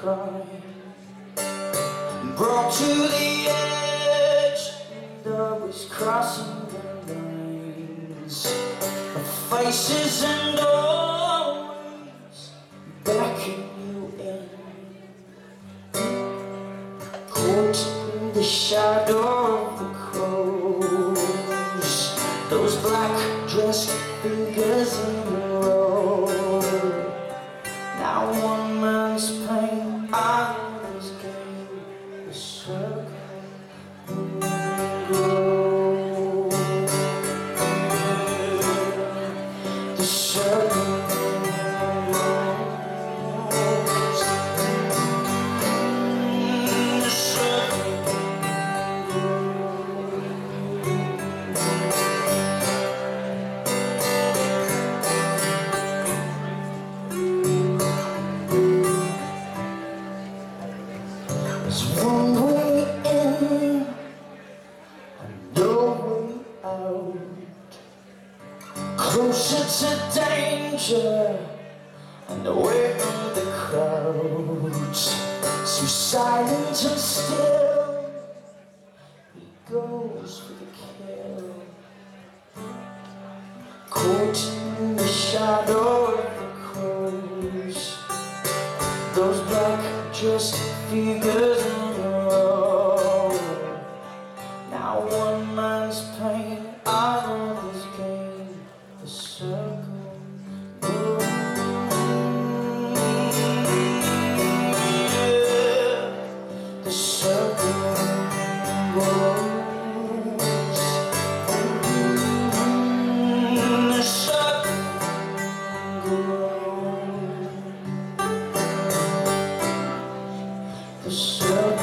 cry, brought to the edge, and I was crossing the lines of faces and always backing you in, caught in the shadow of the crows, those black dressed fingers in the road. Now one man's pain, others gain, the circle grows, the circle grows, the circle There's one way in and no way out, closer to danger and away from the crowds. So silent and still, he goes for the kill, caught in the shadow of the crows, those black dressed figures in a row. Now one man's pain, others gain, the circle goes, the circle goes, the circle goes. The circle